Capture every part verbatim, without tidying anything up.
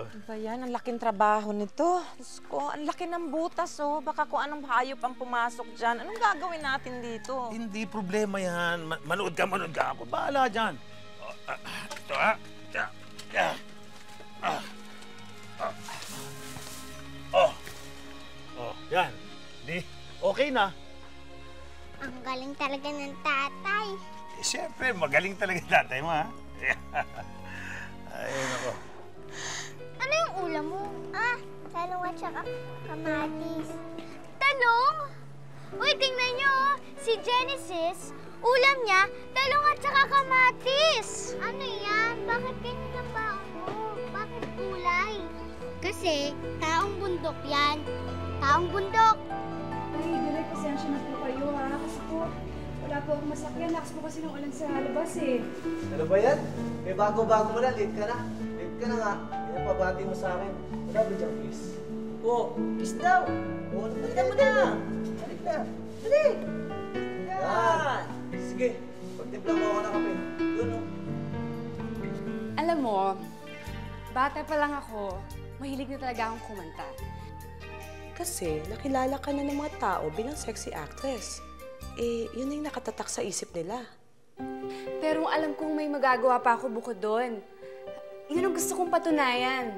Ano ba yan? Ang laking trabaho nito. Diyos ko, ang laki ng butas, oh. Baka kung anong hayop ang pumasok dyan. Anong gagawin natin dito? Hindi problema yan. Ma manood ka, manood ka. Ako bahala dyan. Oh, ah, ito, ha? Ah, ah, ah, ah. Oh. Oh, yan. Di, okay na. Ang galing talaga ng tatay. Eh, siyempre, magaling talaga tatay mo, ha? Ay, nako. Ano yung ulam mo? Ah, talong at saka kamatis. Talong? Uy, tingnan nyo, oh. Si Genesis, ulam niya, talong at saka kamatis. Ano yan? Bakit ganyan ang baon mo? Bakit kulay? Kasi, taong bundok yan. Taong bundok. Ay, Direk, pasensya na po kayo ha. Kasi po, wala po akong masakyan. Lakas po kasi ng ulan sa labas eh. Ano ba yan? Eh, bago-bago mo na, late ka na. Late ka na nga. Pinapabati mo sa akin. Wala ba dyan, kiss? Oo, kiss daw. Oo, halika mo na. Halik na. Halik! Yan! Sige, pagtimpla mo ako ng kape. Yun, oh. Alam mo, bata pa lang ako, mahilig na talaga akong kumanta. Kasi nakilala ka na ng mga tao bilang sexy actress. Eh, yun yung nakatatak sa isip nila. Pero alam kong may magagawa pa ako bukod doon. Yun ang gusto kong patunayan.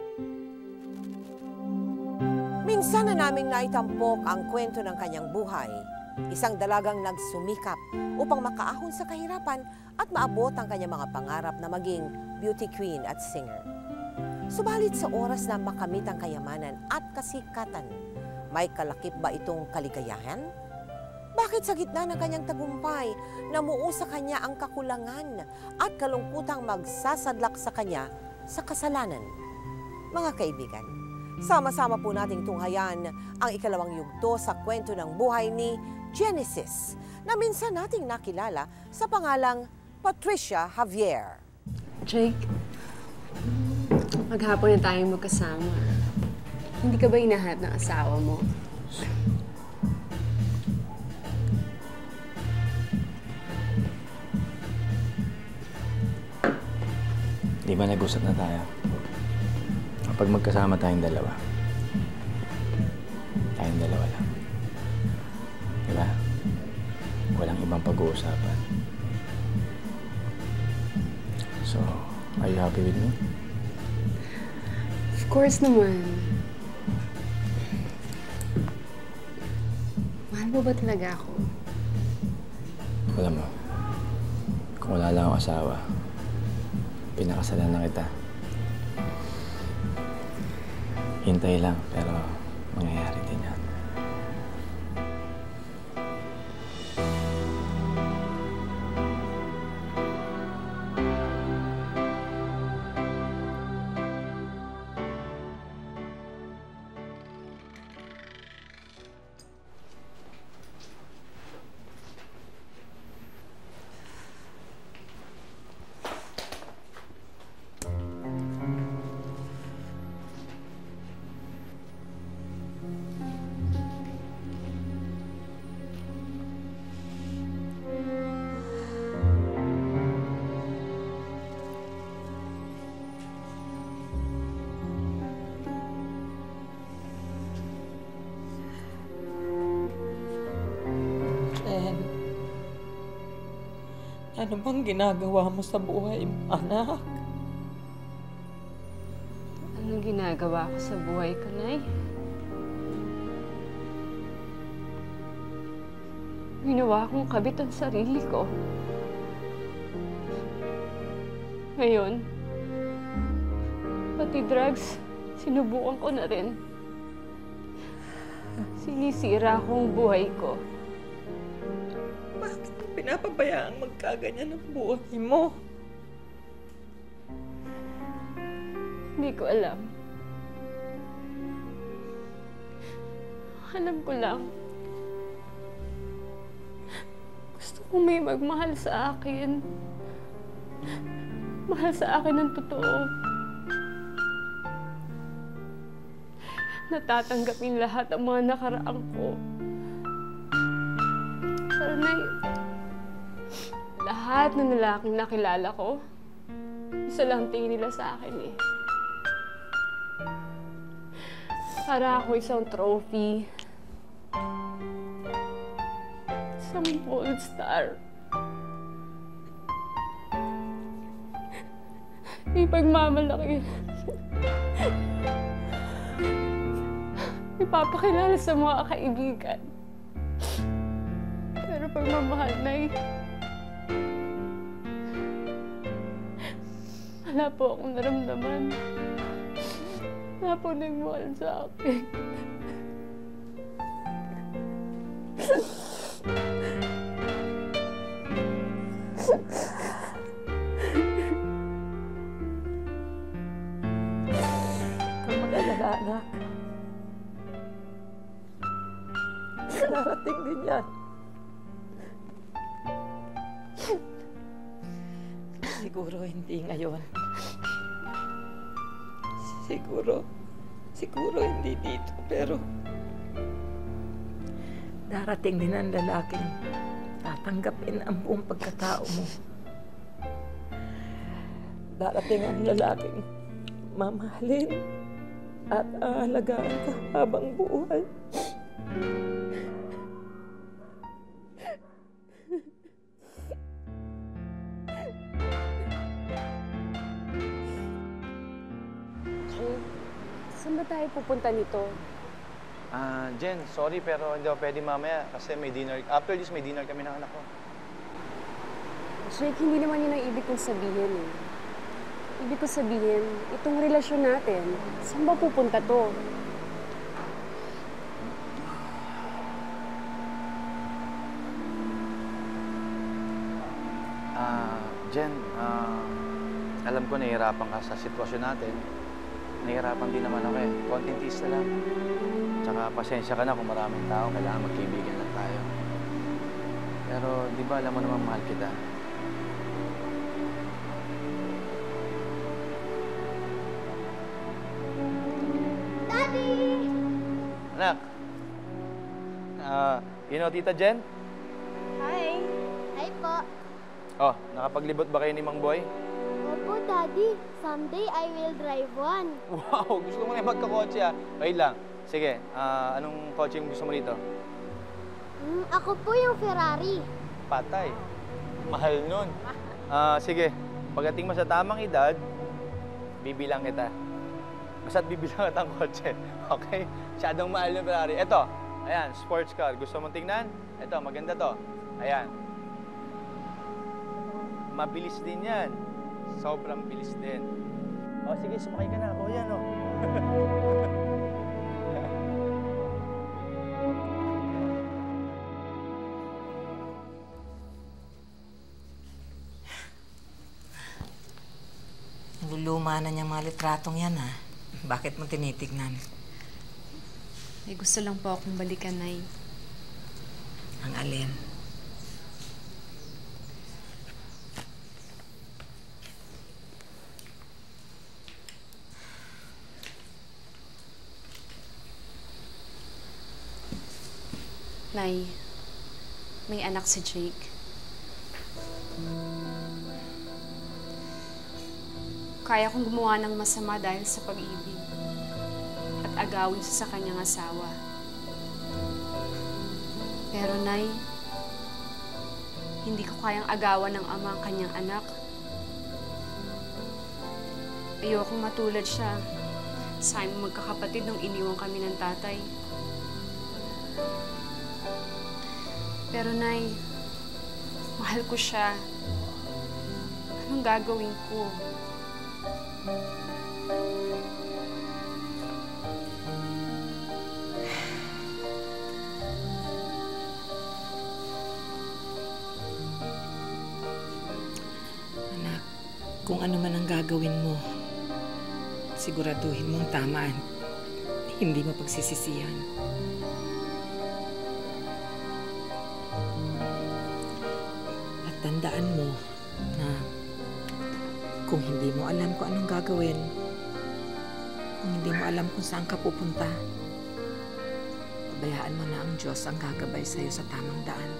Minsan na naming naitampok ang kwento ng kanyang buhay. Isang dalagang nagsumikap upang makaahon sa kahirapan at maabot ang kanyang mga pangarap na maging beauty queen at singer. Subalit sa oras na makamit ang kayamanan at kasikatan, may kalakip ba itong kaligayahan? Bakit sa gitna ng kanyang tagumpay, namuo sa kanya ang kakulangan at kalungkutang magsasadlak sa kanya sa kasalanan? Mga kaibigan, sama-sama po nating tunghayan ang ikalawang yugto sa kwento ng buhay ni Genesis na minsan nating nakilala sa pangalang Patricia Javier. Jake, maghapon na tayong magkasama. Hindi ka ba hinahanap ng asawa mo? Di ba nag-usap na tayo? Kapag magkasama tayong dalawa, tayong dalawa lang. Di ba? Walang ibang pag-uusapan. So, are you happy with me? Of course naman. Mahal mo ba talaga ako? Alam mo, kung wala lang akong asawa, pinakasalan na kita. Hintay lang, pero mangyayari din yan. Ano bang ginagawa mo sa buhay mo, anak? Anong ginagawa ko sa buhay ko, Nay? Ginawa kong kabit ang sarili ko. Ngayon, pati drugs, sinubukan ko na rin. Sinisira ko ang buhay ko. Bakit mo pinapabayaang magkaganyan ang buhay mo? Hindi ko alam. Alam ko lang. Gusto kong may magmahal sa akin. Mahal sa akin ng totoo. Natatanggapin lahat ang mga nakaraang ko. Pero Nay, lahat ng lalaking nakilala ko, isa lang tingin nila sa akin eh. Para ako isang trophy. Isang gold star. Ipagmamalaki. Ipapakilala sa mga kaibigan. Pero pagmamahal na eh, wala po akong naramdaman. Wala po nagmahal sa akin. Kung mag-alala, anak. Darating din yan. Siguro hindi ngayon. Siguro, siguro hindi dito, pero darating din ang lalaking tatanggapin ang buong pagkatao mo. Darating ang lalaking mamahalin at aalagaan ka habang buhay. Saan ba tayo pupunta nito? Ah, Jen, sorry pero hindi ako pwede mamaya kasi may dinner. After this, may dinner kami ng anak ko. Jake, hindi naman yun ang ibig kong sabihin eh. Ibig kong sabihin, itong relasyon natin, saan ba pupunta to? Ah, Jen, ah, alam ko nahihirapan ka sa sitwasyon natin. Nahihirapan din naman ako eh. Konting tiis na lang. Tsaka pasensya ka na kung maraming tao. Kailangan magkaibigan lang tayo. Pero di ba alam mo naman mahal kita? Daddy! Anak! Ah, you know Tita Jen? Hi! Hi po. Oh, nakapaglibot ba kayo ni Mang Boy? Opo, Daddy. Someday I will drive one. Wow! Gusto mo na magkakotse ah. Wait lang. Sige, ah, anong kotse yung gusto mo dito? Mm, ako po yung Ferrari. Patay. Mahal nun. Ah, sige. Pagdating mo sa tamang edad, bibilang kita. Basta't bibilang kita ang kotse. Okay? Masyadong mahal yung Ferrari. Ito, ayan, sports car. Gusto mong tingnan? Ito, maganda to. Ayan. Mabilis din yan. Sobrang bilis din. O, sige, sumakay ka na. O, yan, o. Luluma na niyang mga litratong yan, ha? Bakit mo tinitignan? May gusto lang po akong balikan, Nay. Ang alin? Nay, may anak si Jake. Kaya kong gumawa ng masama dahil sa pag-ibig at agawin siya sa kanyang asawa. Pero, Nay, hindi ko kayang agawan ng ama ang kanyang anak. Ayokong matulad siya sa aming magkakapatid nung iniwan kami ng tatay. Pero, Nay, mahal ko siya. Anong gagawin ko? Anak, kung ano man ang gagawin mo, siguraduhin mong tama at hindi mo pagsisisihan. At tandaan mo na kung hindi mo alam kung anong gagawin, kung hindi mo alam kung saan ka pupunta, pabayaan mo na ang Diyos ang gagabay sa'yo sa tamang daan.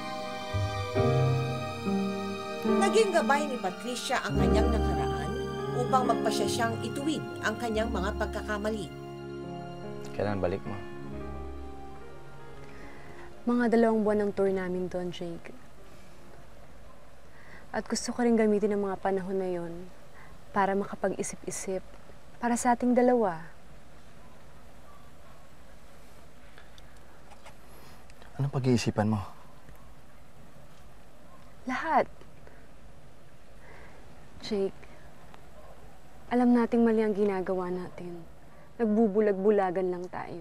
Naging gabay ni Patricia ang kanyang nakaraan upang magpasya siyang ituwid ang kanyang mga pagkakamali. Kailan balik mo? Mga dalawang buwan ng tour namin doon, Jake. At gusto ko rin gamitin ang mga panahon na yon para makapag-isip-isip para sa ating dalawa. Anong pag-iisipan mo? Lahat. Jake, alam nating mali ang ginagawa natin. Nagbubulag-bulagan lang tayo.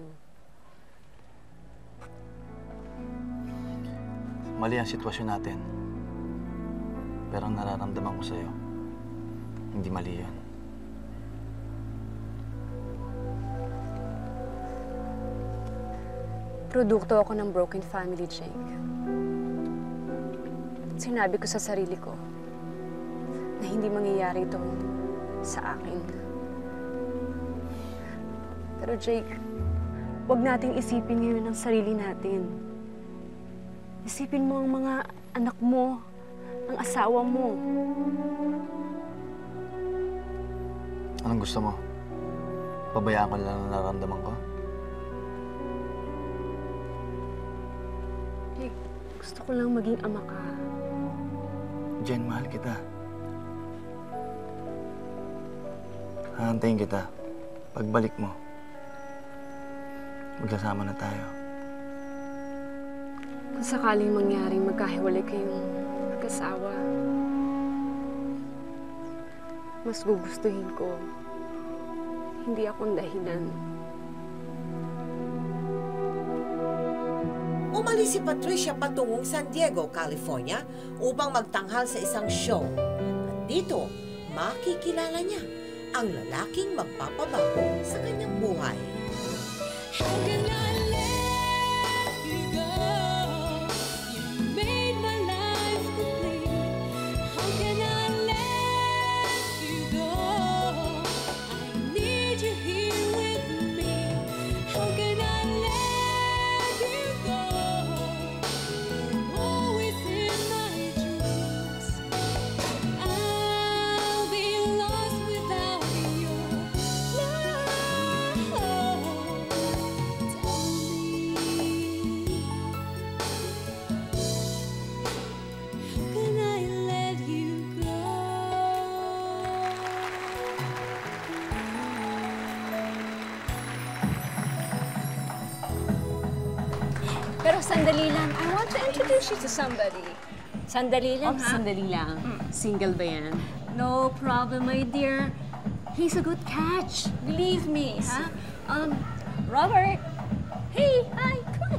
Mali ang sitwasyon natin. Pero ang nararamdaman ko sa'yo, hindi mali yun. Produkto ako ng broken family, Jake. Sinabi ko sa sarili ko na hindi mangyayari ito sa akin. Pero Jake, huwag nating isipin ngayon ang sarili natin. Isipin mo ang mga anak mo, ang asawa mo. Anong gusto mo? Pabayaan ko lang ang nararamdaman ko? Jake, gusto ko lang maging ama ka. Jen, mahal kita. Hahantayin kita. Pagbalik mo, magkasama na tayo. Kung sakaling mangyaring magkahiwalay kayong mag-asawa, mas gugustuhin ko hindi akong dahilan. Umalis si Patricia patungong San Diego, California upang magtanghal sa isang show. At dito, makikilala niya ang lalaking magpapabago sa kanyang buhay. How can I let you go? You made my life complete. How can I let you go? I need you here with me. How can I let you go? You're always in my dreams. I'll be lost without your love. Pero sandali lang, I want to introduce you to somebody. Sandali lang, Oh, ha? sandali lang. Single ba yan? No problem, my dear. He's a good catch. Believe me, ha? Um, Robert. Hey, hi, come on.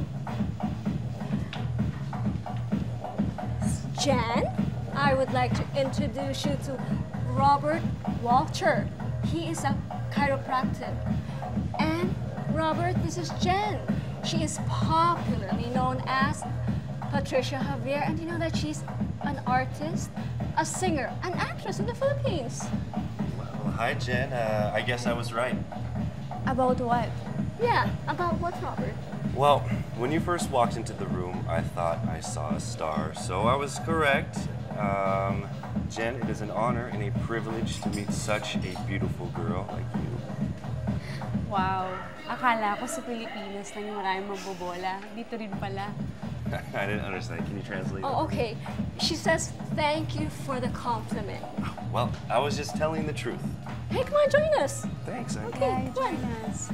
Jen, I would like to introduce you to Robert Walter. He is a chiropractor. And Robert, this is Jen. She is popularly known as Patricia Javier, and you know that she's an artist, a singer, an actress in the Philippines. Well, hi, Jen. Uh, I guess I was right. About what? Yeah, about what, Robert? Well, when you first walked into the room, I thought I saw a star, so I was correct. Um, Jen, it is an honor and a privilege to meet such a beautiful girl like you. Wow. Akala ko sa Pilipinas lang yung maraming magbobola. Dito rin pala. I didn't understand. Can you translate? Oh, okay. She says, thank you for the compliment. Well, I was just telling the truth. Hey, come on, join us. Thanks. I Okay, come on. Join us.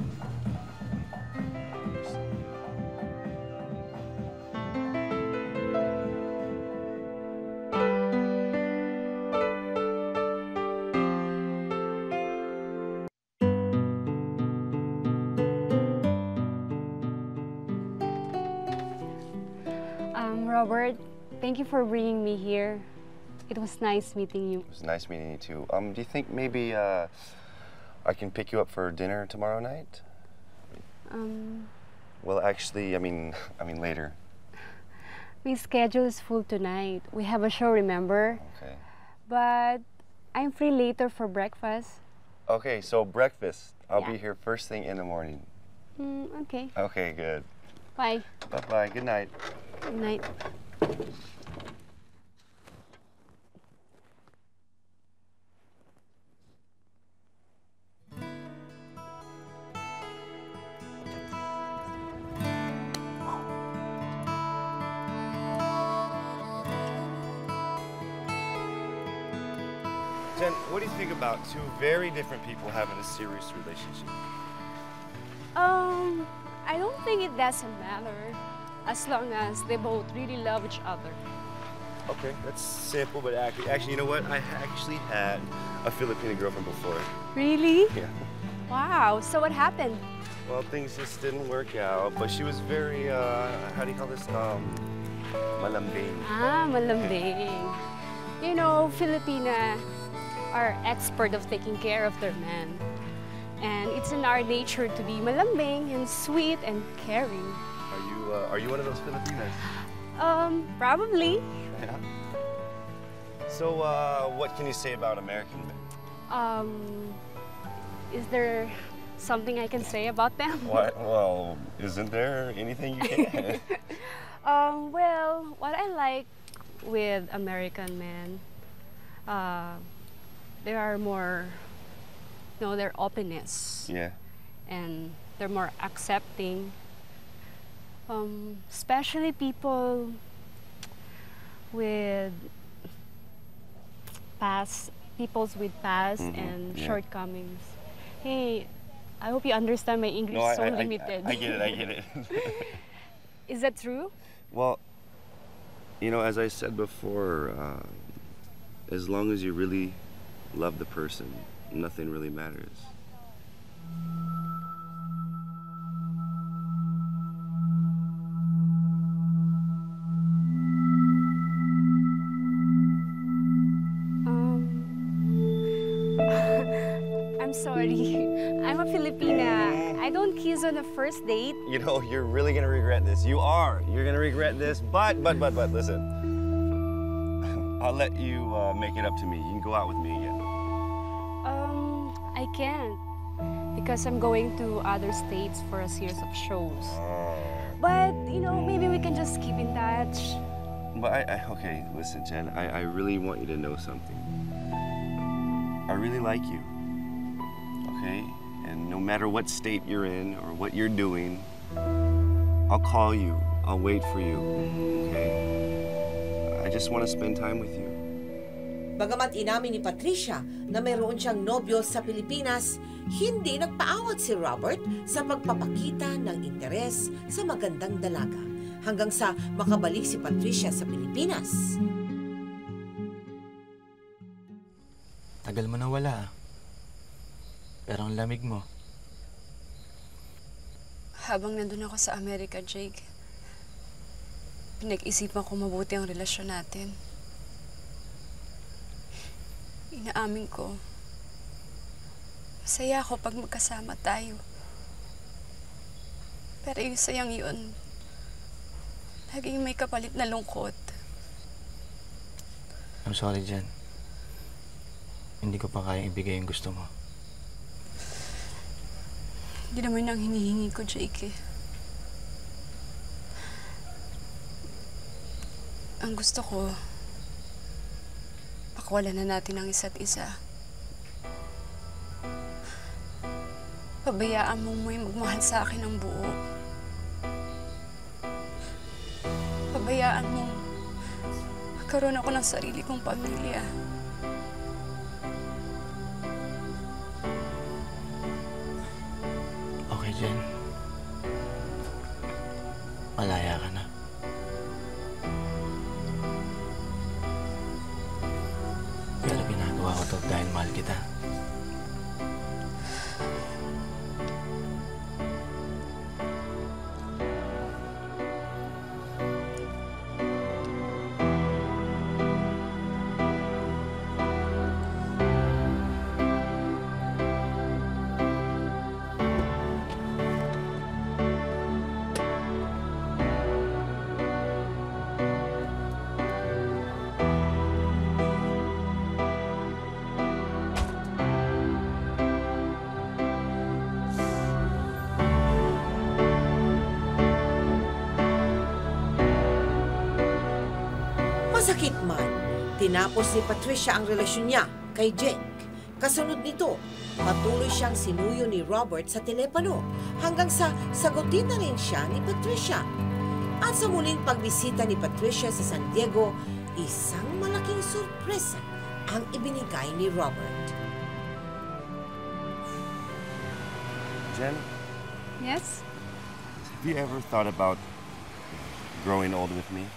Um, Robert, thank you for bringing me here. It was nice meeting you. It was nice meeting you too. Um, do you think maybe uh, I can pick you up for dinner tomorrow night? Um, Well, actually, I mean, I mean later. my schedule is full tonight. We have a show, remember? Okay. But I'm free later for breakfast. Okay, so breakfast. I'll Yeah. be here first thing in the morning. Mm, okay. Okay, good. Bye. Bye-bye. Good night. Good night. Jen, what do you think about two very different people having a serious relationship? Um, I don't think it doesn't matter as long as they both really love each other. Okay, that's simple but accurate. Actually, you know what? I actually had a Filipino girlfriend before. Really? Yeah. Wow, so what happened? Well, things just didn't work out, but she was very, uh, how do you call this? Um, malambing. Ah, malambing. You know, Filipina are expert of taking care of their men. And it's in our nature to be malambing and sweet and caring. Are you, uh, are you one of those Filipinas? Um, probably. Yeah. So, uh, what can you say about American men? Um, is there something I can say about them? What? Well, isn't there anything you can? um, well, what I like with American men, uh, there are more, you know, their openness. Yeah. And they're more accepting. Um, especially people with past, peoples with past Mm-hmm. and Yeah. shortcomings. Hey, I hope you understand my English No, I, so I, limited. I, I get it, I get it. Is that true? Well, you know, as I said before, uh, as long as you really love the person, nothing really matters. I'm sorry. I'm a Filipina. I don't kiss on the first date. You know, you're really gonna regret this. You are. You're gonna regret this. But, but, but, but, listen. I'll let you uh, make it up to me. You can go out with me again. Um, I can't. Because I'm going to other states for a series of shows. But, you know, maybe we can just keep in touch. But I, I okay, listen, Jen, I, I really want you to know something. I really like you, okay? And no matter what state you're in or what you're doing, I'll call you, I'll wait for you, okay? I just want to spend time with you. Bagamat inamin ni Patricia na mayroon siyang nobyo sa Pilipinas, hindi nagpaawat si Robert sa pagpapakita ng interes sa magandang dalaga hanggang sa makabalik si Patricia sa Pilipinas. Tagal mo na wala. Pero ang lamig mo. Habang nandun ako sa Amerika, Jake, pinag-isipan ko mabuti ang relasyon natin. Inaamin ko, masaya ako pag magkasama tayo. Pero yung sayang yun, laging may kapalit na lungkot. I'm sorry, Jen. Hindi ko pa kayang ibigay yung gusto mo. Hindi naman ang hinihingi ko, Jake. Ang gusto ko, pakawalan na natin ang isa't isa. Pabayaan mong may magmahal sa akin ng buo. Pabayaan mong magkaroon ako ng sarili kong pamilya. Okay, Jen. Malaya ka na. Pero ginagawa ko to dahil mahal kita. Masakit man, tinapos ni Patricia ang relasyon niya kay Jake. Kasunod nito, patuloy siyang sinuyo ni Robert sa telepono hanggang sa sagutin na rin siya ni Patricia. At sa muling pagbisita ni Patricia sa San Diego, isang malaking sorpresa ang ibinigay ni Robert. Jen, Yes? have you ever thought about growing old with me?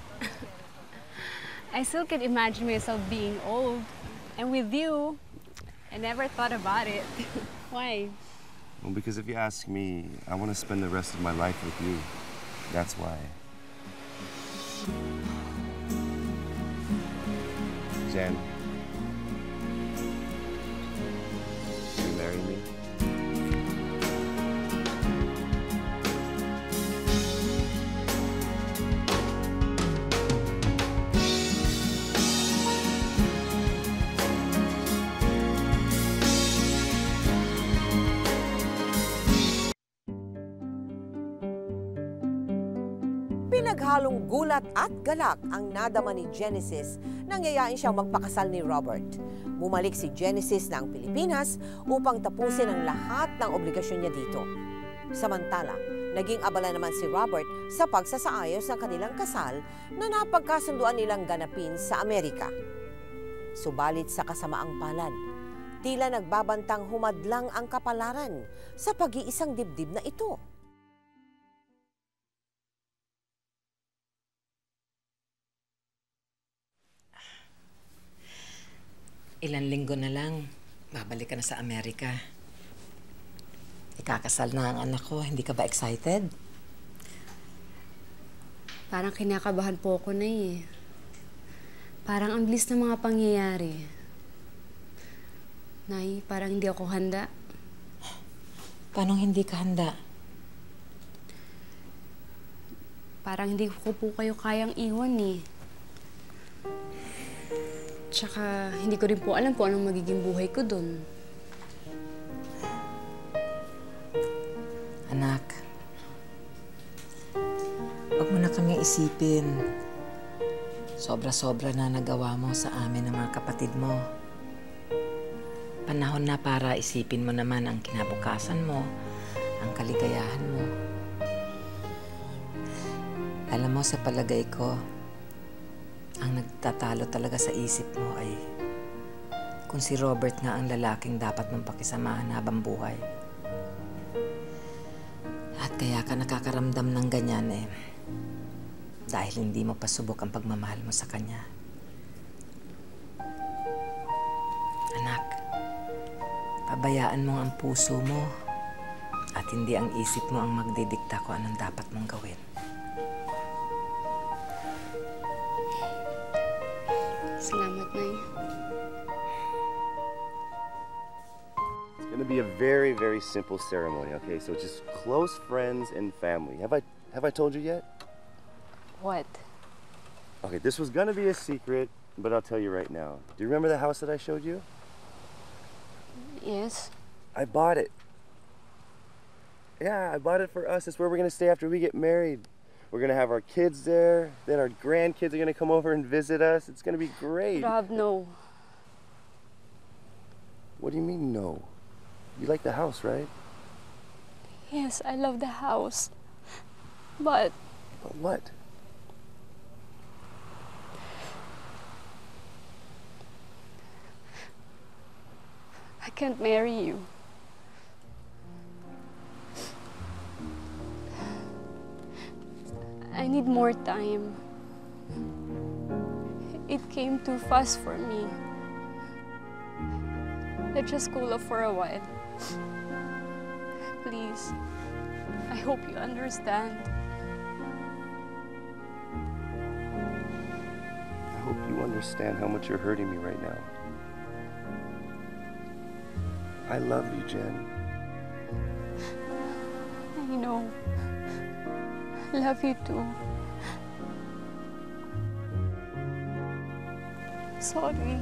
I still can imagine myself being old. And with you, I never thought about it. Why? Well, because if you ask me, I want to spend the rest of my life with you. That's why. Jen, will you marry me? Pinaghalong gulat at galak ang nadama ni Genesis nang yayain siyang magpakasal ni Robert. Bumalik si Genesis ng Pilipinas upang tapusin ang lahat ng obligasyon niya dito. Samantala, naging abala naman si Robert sa pagsasaayos ng kanilang kasal na napagkasunduan nilang ganapin sa Amerika. Subalit sa kasamaang palad, tila nagbabantang humadlang ang kapalaran sa pag-iisang dibdib na ito. Ilan linggo na lang, babalik ka na sa Amerika. Ikakasal na ang anak ko. Hindi ka ba excited? Parang kinakabahan po ako na eh. Parang ang bilis ng mga pangyayari. Nay, parang hindi ako handa. Paano hindi ka handa? Parang hindi ko po kayo kayang iwan eh. Tsaka, hindi ko rin po alam kung anong magiging buhay ko dun. Anak, huwag mo na kami isipin. Sobra-sobra na nagawa mo sa amin ng mga kapatid mo. Panahon na para isipin mo naman ang kinabukasan mo, ang kaligayahan mo. Alam mo, sa palagay ko, ang nagtatalo talaga sa isip mo ay kung si Robert nga ang lalaking dapat mong pakisamahan habang buhay. At kaya ka nakakaramdam ng ganyan eh, dahil hindi mo pasubok ang pagmamahal mo sa kanya. Anak, pabayaan mo ang puso mo at hindi ang isip mo ang magdidikta kung anong dapat mong gawin. Salamat, Nay. It's gonna be a very, very simple ceremony, okay? So just close friends and family. Have I have I told you yet? What? Okay, this was gonna be a secret, but I'll tell you right now. Do you remember the house that I showed you? Yes. I bought it. Yeah, I bought it for us. It's where we're gonna stay after we get married. We're gonna have our kids there, then our grandkids are gonna come over and visit us. It's gonna be great. Rob, no. What do you mean, no? You like the house, right? Yes, I love the house. But... But what? I can't marry you. I need more time. It came too fast for me. Let's just cool off for a while. Please. I hope you understand. I hope you understand how much you're hurting me right now. I love you, Jen. I know. I love you too. Sorry.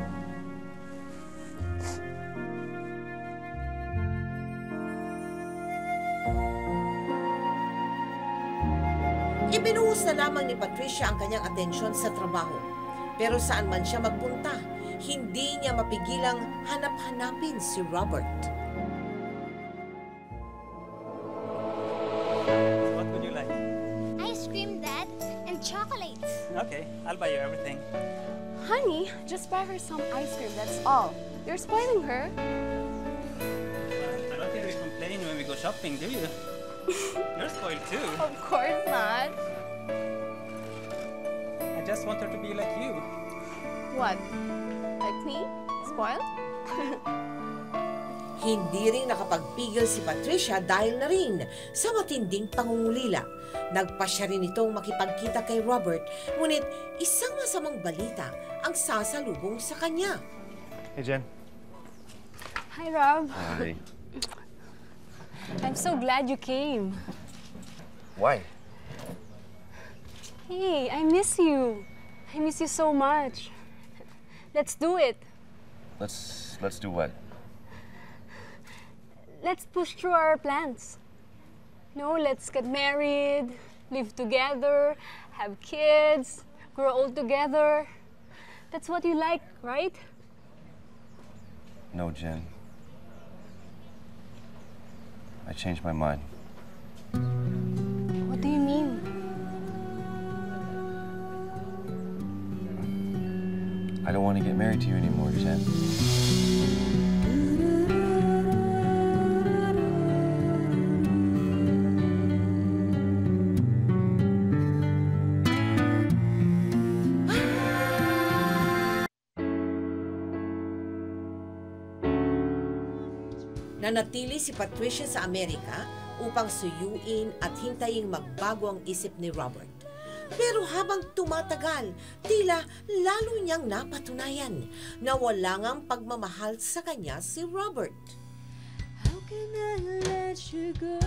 Ibinuhos na lamang ni Patricia ang kanyang atensyon sa trabaho. Pero saan man siya magpunta, hindi niya mapigilang hanap-hanapin si Robert. What would you like? Ice cream, Dad, and chocolates. Okay, I'll buy you everything. Honey, just buy her some ice cream, that's all. You're spoiling her. I don't think we complain when we go shopping, do you? You're spoiled too. Of course not. I just want her to be like you. What? Like me? Spoiled? Hindi rin nakapagpigil si Patricia dahil na rin sa matinding pangungulila. Nagpa siya rin itong makipagkita kay Robert, ngunit isang masamang balita ang sasalubong sa kanya. Hey, Jen. Hi, Rob. Hi. I'm so glad you came. Why? Hey, I miss you. I miss you so much. Let's do it. Let's let's do what? Let's push through our plans. No, let's get married, live together, have kids, grow old together. That's what you like, right? No, Jen. I changed my mind. What do you mean? I don't want to get married to you anymore, Jen. Nanatili si Patricia sa Amerika upang suyuin at hintayin magbago ang isip ni Robert. Pero habang tumatagal, tila lalo niyang napatunayan na wala ngang pagmamahal sa kanya si Robert. How can I let you go?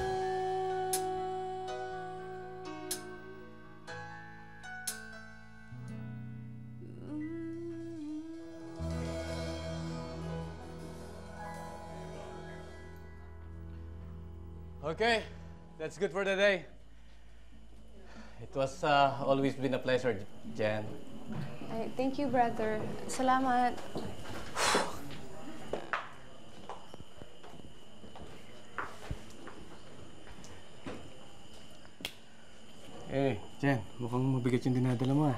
Okay, that's good for the day. It was uh, always been a pleasure, Jen. Ay, thank you, brother. Salamat. Eh, Jen, mukhang mabigat yung dinadala mo ah.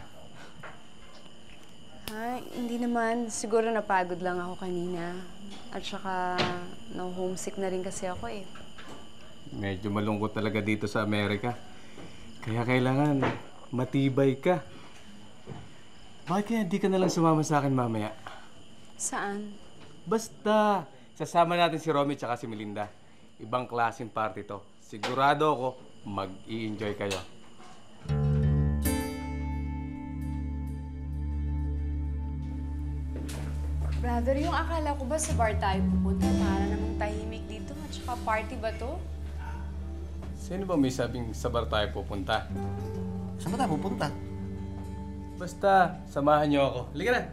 Ha, hindi naman. Siguro napagod lang ako kanina. At saka, na-homesick na rin kasi ako eh. Medyo malungkot talaga dito sa Amerika. Kaya kailangan matibay ka. Bakit kaya di ka nalang sumama sa akin mamaya? Saan? Basta, sasama natin si Romy at si Melinda. Ibang klaseng party to. Sigurado ako, mag-i-enjoy kayo. Brother, yung akala ko ba sa bar tayo pupunta? Para namang tahimik dito at saka party ba to? Sino ba may sabing sa bar tayo pupunta? Saan ba tayo pupunta? Basta, samahan niyo ako. Halika na!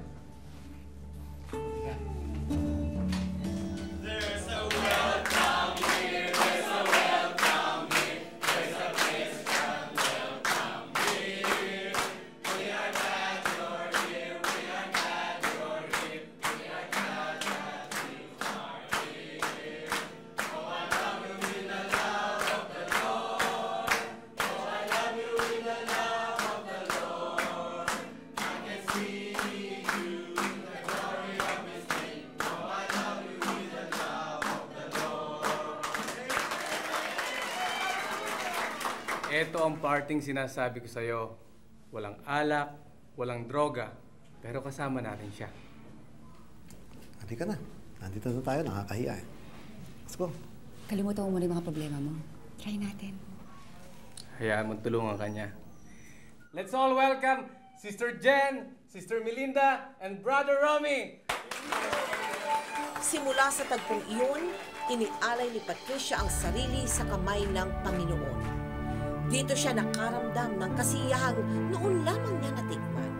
Ito ang parting sinasabi ko sa'yo. Walang alak, walang droga, pero kasama natin siya. Hindi ka na. Nandito na tayo, nakakahiya eh. Let's go. Kalimutan mo muna yung mga problema mo. Try natin. Hayaan mo tulungan ka niya. Let's all welcome Sister Jen, Sister Melinda, and Brother Romy! Simula sa tagpong iyon, inialay ni Patricia ang sarili sa kamay ng Panginoon. Dito siya nakaramdam ng kasiyahang noon lamang niya natikman.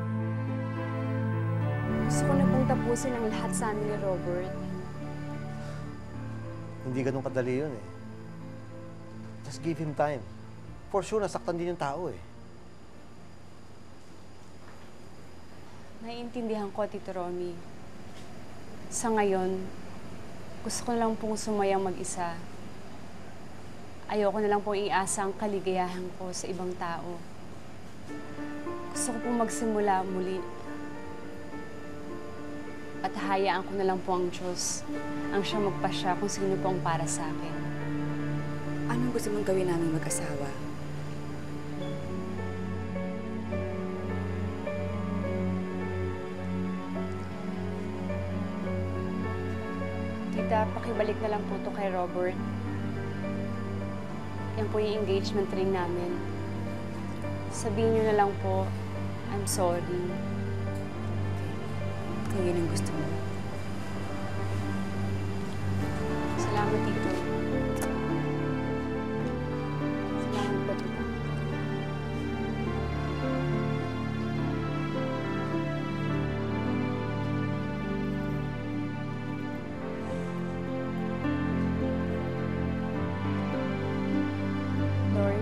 Gusto ko na pong tapusin ang lahat sa amin ni Robert. Hindi ganun kadali yun eh. Just give him time. For sure, nasaktan din yung tao eh. Naiintindihan ko, Tito Romy. Sa ngayon, gusto ko lang pong sumayang mag-isa. Ayoko na lang pong iasa ang kaligayahan ko sa ibang tao. Gusto ko pong magsimula muli At hayaan ko na lang po ang Diyos ang siya magpasya kung sino po ang para sa akin. Anong gusto mong gawin namin mag-asawa? Tita, pakibalik na lang po to kay Robert. Yan po yung engagement ring namin. Sabihin niyo na lang po, I'm sorry. Kung yun ang gusto mo. Salamat, Tito. Salamat po, Tita. Lord,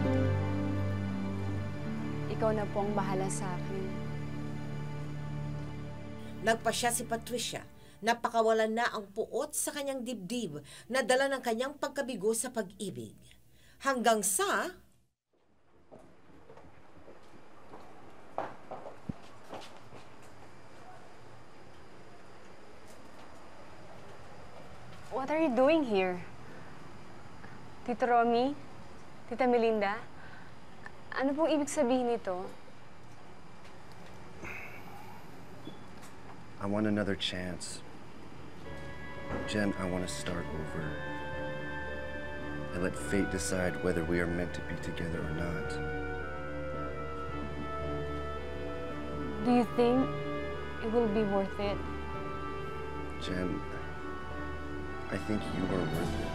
ikaw na po ang bahala sa akin. Nagpasya si Patricia, napakawalan na ang puot sa kanyang dibdib na dala ng kanyang pagkabigo sa pag-ibig. Hanggang sa... What are you doing here? Tito Romy? Tita Melinda? Ano pong ibig sabihin nito? I want another chance. Jen, I want to start over. I let fate decide whether we are meant to be together or not. Do you think it will be worth it? Jen, I think you are worth it.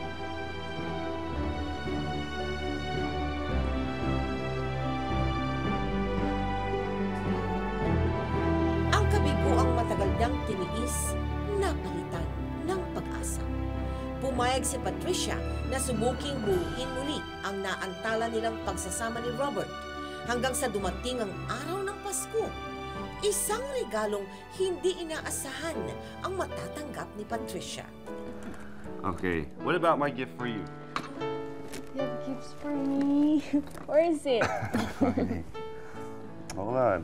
Ang matagal niyang tiniis, napalitan ng pag-asa. Pumayag si Patricia na subuking buuin muli ang naantala nilang pagsasama ni Robert hanggang sa dumating ang araw ng Pasko. Isang regalong hindi inaasahan ang matatanggap ni Patricia. Okay, what about my gift for you? You have gifts for me. Where is it? Okay. Hold on.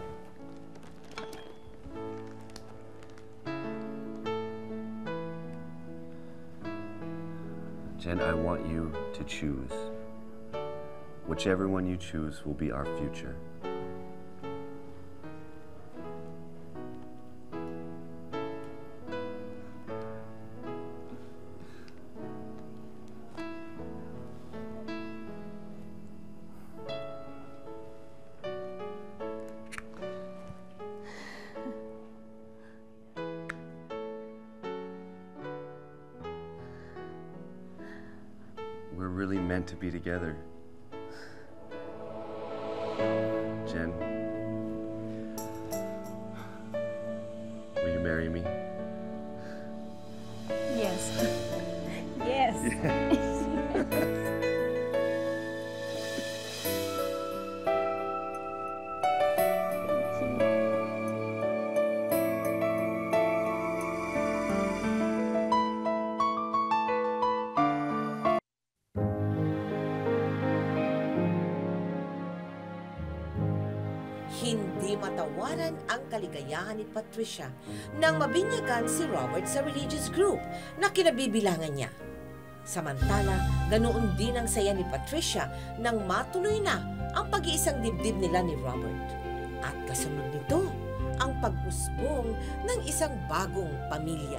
Jen, I want you to choose. Whichever one you choose will be our future. We're really meant to be together. Jen, will you marry me? Yes. Yes. Yes. Hindi matawaran ang kaligayahan ni Patricia nang mabinyagan si Robert sa religious group na kinabibilangan niya. Samantala, ganoon din ang saya ni Patricia nang matuloy na ang pag-iisang dibdib nila ni Robert. At kasunod nito, ang pag-usbong ng isang bagong pamilya.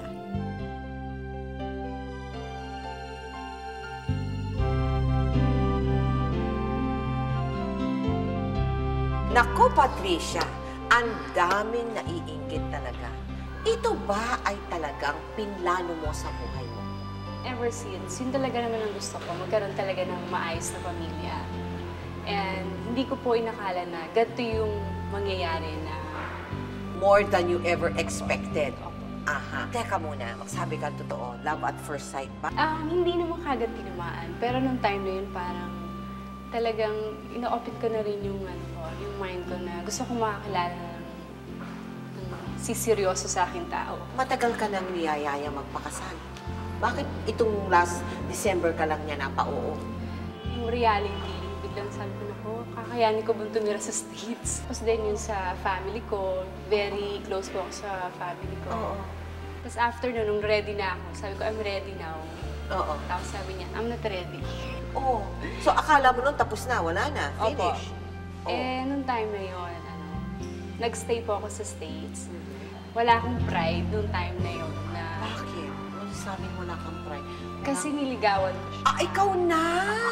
Nako, Patricia, ang daming naiinggit talaga. Ito ba ay talagang pinlano mo sa buhay mo? Ever since, yun talaga naman ang gusto ko, magkaroon talaga ng maayos na pamilya. And hindi ko po inakala na ganito yung mangyayari na... More than you ever expected. Aha. Teka muna, magsabi ka totoo, love at first sight ba? Um, hindi naman kagad tinamaan, pero nung time na yun parang talagang ino-open ko na rin yung, ano ko, yung mind ko na gusto ko makakilala ng, ng siseryoso sa aking tao. Matagal ka nang niyayaya magpakasal. Bakit itong last December ka lang niya napa-oo? Yung reality, biglang sabi ko na ko, kakayanin ko bang tumira sa States. Tapos din yun sa family ko, very close ko ako sa family ko. Oo. Tapos after nun, nung ready na ako, sabi ko, I'm ready now. Oo. Tapos sabi niya, I'm not ready. Oh, so akala mo nun tapos na, wala na, Opo. finish. Eh, nung time na yun, ano, nag-stay po ako sa States. Wala akong pride nung time na yun. Na, Bakit? Ano sabi mo wala kang pride? kasi niligawan ko siya. Ah, ikaw na!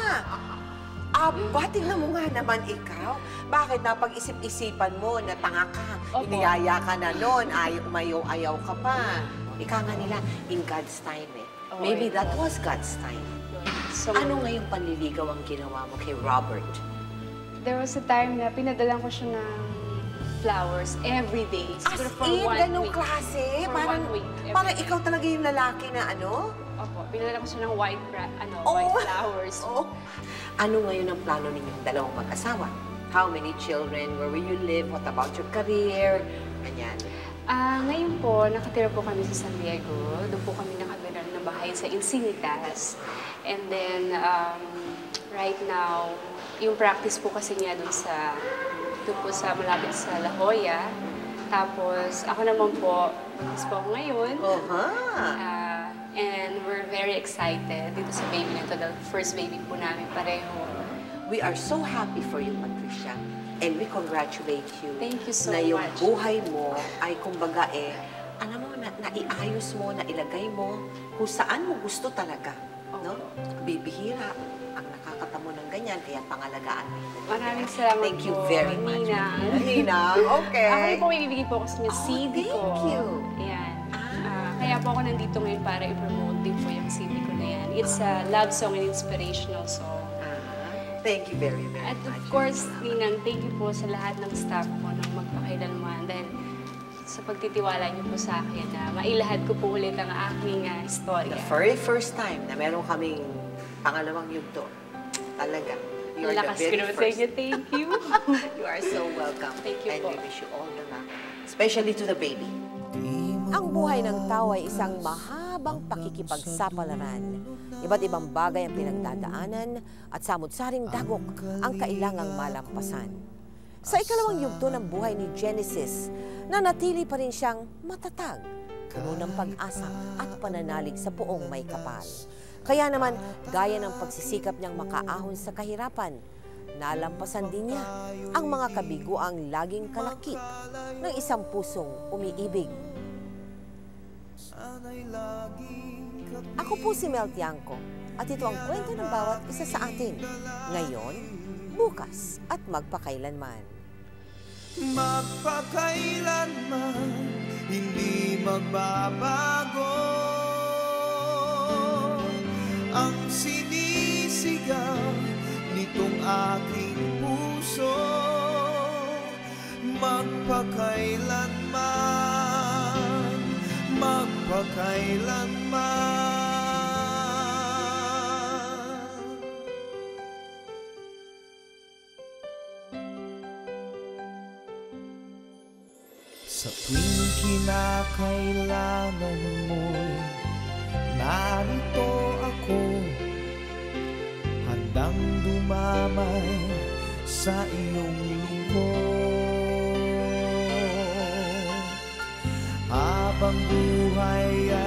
Aba, tingnan mo nga naman ikaw. Bakit napag-isip-isipan mo na tanga ka, Opo. iniyaya ka na nun, ay umayaw-ayaw ka pa. Ika nga nila, in God's time eh. Oo, Maybe eh. that was God's time. So, Ano nga yung panliligaw ang ginawa mo kay Robert? there was a time na pinadalan ko siya ng flowers every day. As Siguro for in, one ganong week. klase? For Parang, one week. every parang day. ikaw talaga yung lalaki na ano? Opo, pinadala ko siya ng white, bra- ano, Oh. white flowers. Oh. Ano ngayon ang plano ninyong dalawang mag-asawa? How many children? Where will you live? What about your career? Ganyan. Ah, ngayon po, nakatira po kami sa San Diego. Doon po kami nakabila ng bahay sa Encinitas. And then, um, right now, yung practice po kasi niya doon sa, doon po sa malapit sa La Jolla. Tapos, ako naman po, practice po ako ngayon. Oha! Ah, and we're very excited dito sa baby na ito. The first baby po namin pareho. We are so happy for you, Patricia. And we congratulate you. Thank you so na yung much. buhay mo ay kumbaga eh, alam mo, na, naiayos mo, nailagay mo kung saan mo gusto talaga. No? Bibihira ang nakakatamo ng ganyan, kaya pangalagaan mo yung ganyan. Maraming salamat Thank you po, very much. Ninang. Ninang, okay. Ako rin po may bibigay po ako sa inyo Oh, C D ko. thank you. Ayan. Ah, kaya po ako nandito ngayon para i-promote din po yung C D ko na yan. It's a love song and inspirational song. Thank you very, very At much. of course, Ninang, thank you po sa lahat ng staff ko ng magpakailanman dahil sa pagtitiwala niyo po sa akin na mailahad ko po ulit ang aking uh, istorya. The very first time na meron kaming pangalawang yugto, talaga. You're the Lakas very ko naman sa first. inyo. Thank you. You are so welcome. Thank you and po. we wish you all the luck. Especially to the baby. Ang buhay ng tao ay isang mahabang pakikipagsapalaran. Iba't ibang bagay ang pinagdadaanan at samot-saring dagok ang kailangang malampasan. Sa ikalawang yugto ng buhay ni Genesis, nanatili pa rin siyang matatag, puno ng pag-asa at pananalig sa poong may kapal. Kaya naman, gaya ng pagsisikap niyang makaahon sa kahirapan, nalampasan din niya ang mga kabiguang laging kalakip ng isang pusong umiibig. Ako po si Mel Tiangco at ito ang kwento ng bawat isa sa atin. Ngayon, bukas at magpakailanman. Magpakailanman, hindi magbabago ang sinisigaw nitong aking puso. Magpakailanman, magpakailanman. Sa tuwing kinakailangan mo'y narito ako, handang dumamay sa iyong lingkod. Habang buhay